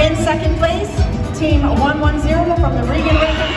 In second place, Team 110 from the Regan Rankin